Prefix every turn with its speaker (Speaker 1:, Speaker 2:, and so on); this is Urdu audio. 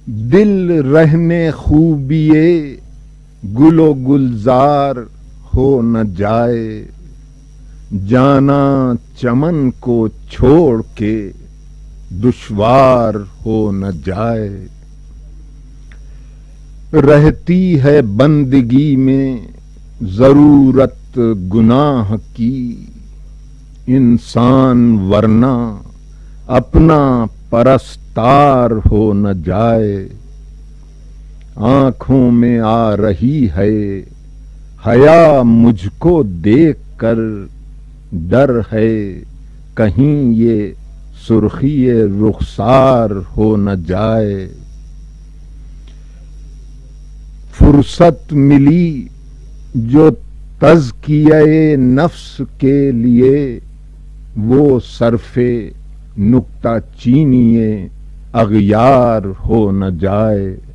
Speaker 1: دل رہنے خوبیے گل و گلزار ہو نہ جائے، جانا چمن کو چھوڑ کے دشوار ہو نہ جائے۔ رہتی ہے بندگی میں ضرورت گناہ کی، انسان ورنہ اپنا پرستار ہو نہ جائے۔ آنکھوں میں آ رہی ہے حیا مجھ کو دیکھ کر، ڈر ہے کہیں یہ سرخی رخسار ہو نہ جائے۔ فرصت ملی جو تزکیہ نفس کے لیے، وہ صرف نکتہ چینی اغیار ہو نہ جائے۔